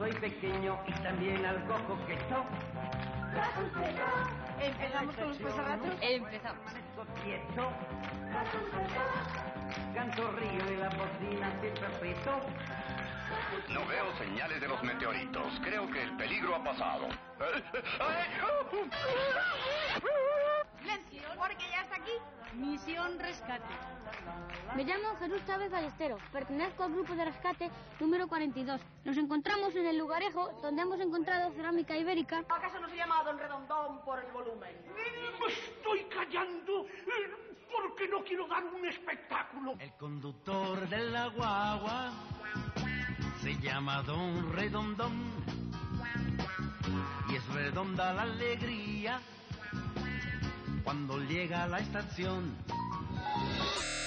Soy pequeño y también algo coqueto. ¿Empezamos con los pesagatos? Empezamos. Permanezco quieto. Canto, río y la bocina siempre aprieto. No veo señales de los meteoritos. Creo que el peligro ha pasado. Silencio, porque ya está aquí. Misión Rescate. Me llamo Jesús Chávez Ballesteros, pertenezco al grupo de rescate número 42. Nos encontramos en el lugarejo donde hemos encontrado cerámica ibérica. ¿Acaso no se llama Don Redondón por el volumen? Me estoy callando porque no quiero dar un espectáculo. El conductor de la guagua se llama Don Redondón y es redonda la alegría cuando llega a la estación.